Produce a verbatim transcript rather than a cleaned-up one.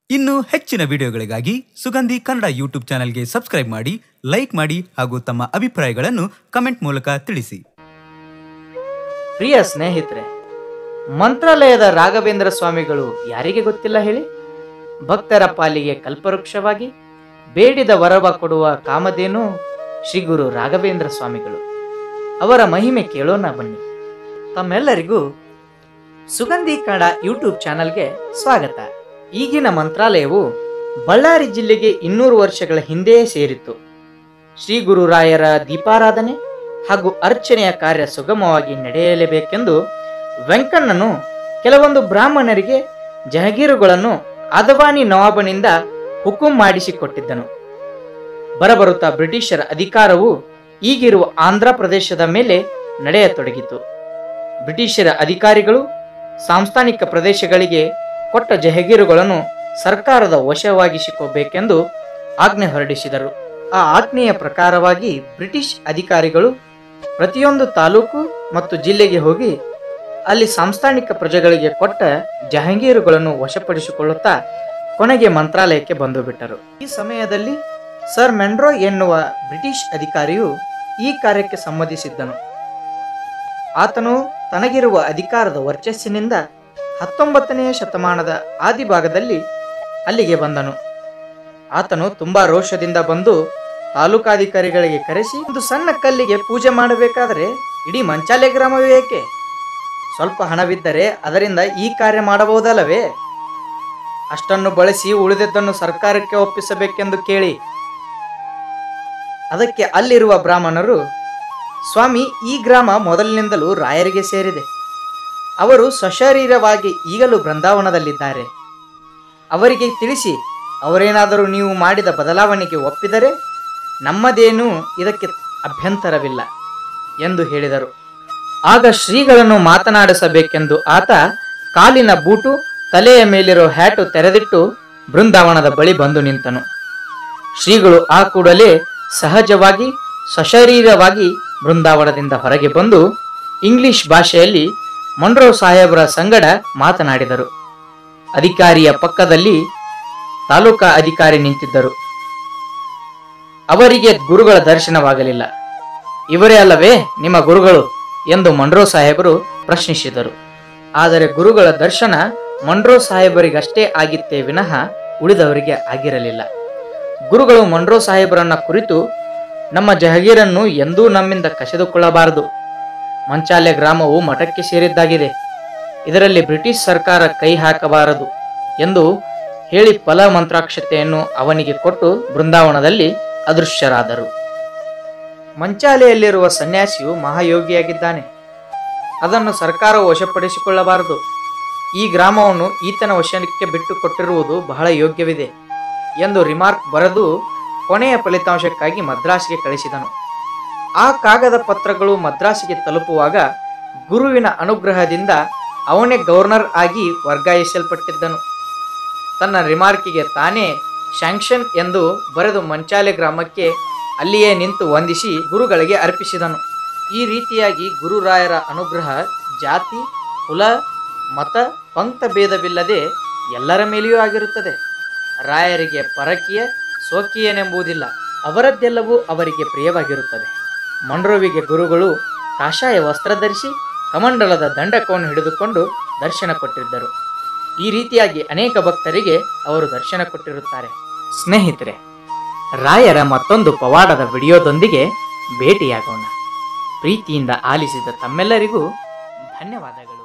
ಇನ್ನು ಹೆಚ್ಚಿನ ವಿಡಿಯೋಗಳಿಗಾಗಿ ಸುಗಂಧಿ ಕನ್ನಡ ಯೂಟ್ಯೂಬ್ ಚಾನೆಲ್ಗೆ ಸಬ್ಸ್ಕ್ರೈಬ್ ಮಾಡಿ, ಲೈಕ್ ಮಾಡಿ ಹಾಗೂ ತಮ್ಮ ಅಭಿಪ್ರಾಯಗಳನ್ನು ಕಮೆಂಟ್ ಮೂಲಕ ತಿಳಿಸಿ. ಪ್ರಿಯ ಸ್ನೇಹಿತರೆ, ಮಂತ್ರಾಲಯದ ರಾಘವೇಂದ್ರ ಸ್ವಾಮಿಗಳು ಯಾರಿಗೆ ಗೊತ್ತಿಲ್ಲ ಹೇಳಿ? ಭಕ್ತರ ಪಾಲಿಗೆ ಕಲ್ಪವೃಕ್ಷವಾಗಿ ಬೇಡಿದ ವರವ ಕೊಡುವ ಕಾಮಧೇನು ಶ್ರೀ ಗುರು ರಾಘವೇಂದ್ರ ಸ್ವಾಮಿಗಳು. ಅವರ ಮಹಿಮೆ ಕೇಳೋಣ ಬನ್ನಿ. ತಮ್ಮೆಲ್ಲರಿಗೂ ಸುಗಂಧಿ ಕನ್ನಡ ಯೂಟ್ಯೂಬ್ ಚಾನಲ್ಗೆ ಸ್ವಾಗತ. ಈಗಿನ ಮಂತ್ರಾಲಯವು ಬಳ್ಳಾರಿ ಜಿಲ್ಲೆಗೆ ಇನ್ನೂರು ವರ್ಷಗಳ ಹಿಂದೆಯೇ ಸೇರಿತ್ತು. ಶ್ರೀ ಗುರುರಾಯರ ದೀಪಾರಾಧನೆ ಹಾಗೂ ಅರ್ಚನೆಯ ಕಾರ್ಯ ಸುಗಮವಾಗಿ ನಡೆಯಲೇಬೇಕೆಂದು ವೆಂಕಣ್ಣನು ಕೆಲವೊಂದು ಬ್ರಾಹ್ಮಣರಿಗೆ ಜಹಗೀರುಗಳನ್ನು ಆದವಾನಿ ನವಾಬನಿಂದ ಹುಕುಂ ಮಾಡಿಸಿಕೊಟ್ಟಿದ್ದನು. ಬರಬರುತ್ತಾ ಬ್ರಿಟಿಷರ ಅಧಿಕಾರವು ಈಗಿರುವ ಆಂಧ್ರ ಪ್ರದೇಶದ ಮೇಲೆ ನಡೆಯತೊಡಗಿತು. ಬ್ರಿಟಿಷರ ಅಧಿಕಾರಿಗಳು ಸಾಂಸ್ಥಾನಿಕ ಪ್ರದೇಶಗಳಿಗೆ ಕೊಟ್ಟ ಜಹಗೀರುಗಳನ್ನು ಸರ್ಕಾರದ ವಶವಾಗಿಸಿಕೋಬೇಕೆಂದು ಆಜ್ಞೆ ಹೊರಡಿಸಿದರು. ಆ ಆಜ್ಞೆಯ ಪ್ರಕಾರವಾಗಿ ಬ್ರಿಟಿಷ್ ಅಧಿಕಾರಿಗಳು ಪ್ರತಿಯೊಂದು ತಾಲೂಕು ಮತ್ತು ಜಿಲ್ಲೆಗೆ ಹೋಗಿ ಅಲ್ಲಿ ಸಾಂಸ್ಥಾನಿಕ ಪ್ರಜೆಗಳಿಗೆ ಕೊಟ್ಟ ಜಹಂಗೀರುಗಳನ್ನು ವಶಪಡಿಸಿಕೊಳ್ಳುತ್ತಾ ಕೊನೆಗೆ ಮಂತ್ರಾಲಯಕ್ಕೆ ಬಂದು ಬಿಟ್ಟರು. ಈ ಸಮಯದಲ್ಲಿ ಸರ್ ಮೆಂಡ್ರೋ ಎನ್ನುವ ಬ್ರಿಟಿಷ್ ಅಧಿಕಾರಿಯು ಈ ಕಾರ್ಯಕ್ಕೆ ಸಮ್ಮತಿಸಿದ್ದನು. ಆತನು ತನಗಿರುವ ಅಧಿಕಾರದ ವರ್ಚಸ್ಸಿನಿಂದ ಹತ್ತೊಂಬತ್ತನೆಯ ಶತಮಾನದ ಆದಿಭಾಗದಲ್ಲಿ ಅಲ್ಲಿಗೆ ಬಂದನು. ಆತನು ತುಂಬಾ ರೋಷದಿಂದ ಬಂದು ತಾಲೂಕಾಧಿಕಾರಿಗಳಿಗೆ ಕರೆಸಿ, ಒಂದು ಸಣ್ಣ ಕಲ್ಲಿಗೆ ಪೂಜೆ ಮಾಡಬೇಕಾದರೆ ಇಡೀ ಮಂಚಾಲೆ ಗ್ರಾಮವೇ ಏಕೆ? ಸ್ವಲ್ಪ ಹಣವಿದ್ದರೆ ಅದರಿಂದ ಈ ಕಾರ್ಯ ಮಾಡಬಹುದಲ್ಲವೇ? ಅಷ್ಟನ್ನು ಬಳಸಿ ಉಳಿದದ್ದನ್ನು ಸರ್ಕಾರಕ್ಕೆ ಒಪ್ಪಿಸಬೇಕೆಂದು ಕೇಳಿ. ಅದಕ್ಕೆ ಅಲ್ಲಿರುವ ಬ್ರಾಹ್ಮಣರು, ಸ್ವಾಮಿ, ಈ ಗ್ರಾಮ ಮೊದಲಿನಿಂದಲೂ ರಾಯರಿಗೆ ಸೇರಿದೆ. ಅವರು ಸಶರೀರವಾಗಿ ಈಗಲೂ ಬೃಂದಾವನದಲ್ಲಿದ್ದಾರೆ. ಅವರಿಗೆ ತಿಳಿಸಿ, ಅವರೇನಾದರೂ ನೀವು ಮಾಡಿದ ಬದಲಾವಣೆಗೆ ಒಪ್ಪಿದರೆ ನಮ್ಮದೇನೂ ಇದಕ್ಕೆ ಅಭ್ಯಂತರವಿಲ್ಲ ಎಂದು ಹೇಳಿದರು. ಆಗ ಶ್ರೀಗಳನ್ನು ಮಾತನಾಡಿಸಬೇಕೆಂದು ಆತ ಕಾಲಿನ ಬೂಟು, ತಲೆಯ ಮೇಲಿರೋ ಹ್ಯಾಟು ತೆರೆದಿಟ್ಟು ಬೃಂದಾವನದ ಬಳಿ ಬಂದು ನಿಂತನು. ಶ್ರೀಗಳು ಆ ಕೂಡಲೇ ಸಹಜವಾಗಿ ಸಶರೀರವಾಗಿ ಬೃಂದಾವನದಿಂದ ಹೊರಗೆ ಬಂದು ಇಂಗ್ಲಿಷ್ ಭಾಷೆಯಲ್ಲಿ ಮೊಂಡ್ರೋ ಸಾಹೇಬರ ಸಂಗಡ ಮಾತನಾಡಿದರು. ಅಧಿಕಾರಿಯ ಪಕ್ಕದಲ್ಲಿ ತಾಲೂಕಾ ಅಧಿಕಾರಿ ನಿಂತಿದ್ದರು. ಅವರಿಗೆ ಗುರುಗಳ ದರ್ಶನವಾಗಲಿಲ್ಲ. ಇವರೇ ಅಲ್ಲವೇ ನಿಮ್ಮ ಗುರುಗಳು ಎಂದು ಮೊಂಡ್ರೋ ಸಾಹೇಬರು ಪ್ರಶ್ನಿಸಿದರು. ಆದರೆ ಗುರುಗಳ ದರ್ಶನ ಮೊಂಡ್ರೋ ಸಾಹೇಬರಿಗಷ್ಟೇ ಆಗಿತ್ತೇ ವಿನಃ ಉಳಿದವರಿಗೆ ಆಗಿರಲಿಲ್ಲ. ಗುರುಗಳು ಮೊಂಡ್ರೋ ಸಾಹೇಬರನ್ನ ಕುರಿತು, ನಮ್ಮ ಜಹಗೀರನ್ನು ಎಂದೂ ನಮ್ಮಿಂದ ಕಸಿದುಕೊಳ್ಳಬಾರದು. ಮಂಚಾಲೆ ಗ್ರಾಮವು ಮಠಕ್ಕೆ ಸೇರಿದ್ದಾಗಿದೆ. ಇದರಲ್ಲಿ ಬ್ರಿಟಿಷ್ ಸರ್ಕಾರ ಕೈ ಹಾಕಬಾರದು ಎಂದು ಹೇಳಿ ಫಲ ಮಂತ್ರಾಕ್ಷತೆಯನ್ನು ಅವನಿಗೆ ಕೊಟ್ಟು ಬೃಂದಾವನದಲ್ಲಿ ಅದೃಶ್ಯರಾದರು. ಮಂಚಾಲೆಯಲ್ಲಿರುವ ಸನ್ಯಾಸಿಯು ಮಹಾಯೋಗಿಯಾಗಿದ್ದಾನೆ. ಅದನ್ನು ಸರ್ಕಾರವು ವಶಪಡಿಸಿಕೊಳ್ಳಬಾರದು. ಈ ಗ್ರಾಮವನ್ನು ಈತನ ವಶಕ್ಕೆ ಬಿಟ್ಟು ಕೊಟ್ಟಿರುವುದು ಬಹಳ ಯೋಗ್ಯವಿದೆ ಎಂದು ರಿಮಾರ್ಕ್ ಬರೆದು ಕೊನೆಯ ಫಲಿತಾಂಶಕ್ಕಾಗಿ ಮದ್ರಾಸಿಗೆ ಕಳಿಸಿದನು. ಆ ಕಾಗದ ಪತ್ರಗಳು ಮದ್ರಾಸಿಗೆ ತಲುಪುವಾಗ ಗುರುವಿನ ಅನುಗ್ರಹದಿಂದ ಅವನೇ ಗವರ್ನರ್ ಆಗಿ ವರ್ಗಾಯಿಸಲ್ಪಟ್ಟಿದ್ದನು. ತನ್ನ ರಿಮಾರ್ಕಿಗೆ ತಾನೇ ಶಾಂಕ್ಷನ್ ಎಂದು ಬರೆದು ಮಂಚಾಲೆ ಗ್ರಾಮಕ್ಕೆ ಅಲ್ಲಿಯೇ ನಿಂತು ವಂದಿಸಿ ಗುರುಗಳಿಗೆ ಅರ್ಪಿಸಿದನು. ಈ ರೀತಿಯಾಗಿ ಗುರುರಾಯರ ಅನುಗ್ರಹ ಜಾತಿ, ಕುಲ, ಮತ, ಪಂಕ್ತ ಭೇದವಿಲ್ಲದೆ ಎಲ್ಲರ ಮೇಲೆಯೂ ಆಗಿರುತ್ತದೆ. ರಾಯರಿಗೆ ಪರಕೀಯ ಸ್ವಕೀಯನೆಂಬುದಿಲ್ಲ. ಅವರದ್ದೆಲ್ಲವೂ ಅವರಿಗೆ ಪ್ರಿಯವಾಗಿರುತ್ತದೆ. ಮೊಂಡ್ರೋವಿಗೆ ಗುರುಗಳು ಕಾಷಾಯ ವಸ್ತ್ರ ಧರಿಸಿ ಕಮಂಡಲದ ದಂಡಕವನ್ನು ಹಿಡಿದುಕೊಂಡು ದರ್ಶನ ಕೊಟ್ಟಿದ್ದರು. ಈ ರೀತಿಯಾಗಿ ಅನೇಕ ಭಕ್ತರಿಗೆ ಅವರು ದರ್ಶನ ಕೊಟ್ಟಿರುತ್ತಾರೆ. ಸ್ನೇಹಿತರೆ, ರಾಯರ ಮತ್ತೊಂದು ಪವಾಡದ ವಿಡಿಯೋದೊಂದಿಗೆ ಭೇಟಿಯಾಗೋಣ. ಪ್ರೀತಿಯಿಂದ ಆಲಿಸಿದ ತಮ್ಮೆಲ್ಲರಿಗೂ ಧನ್ಯವಾದಗಳು.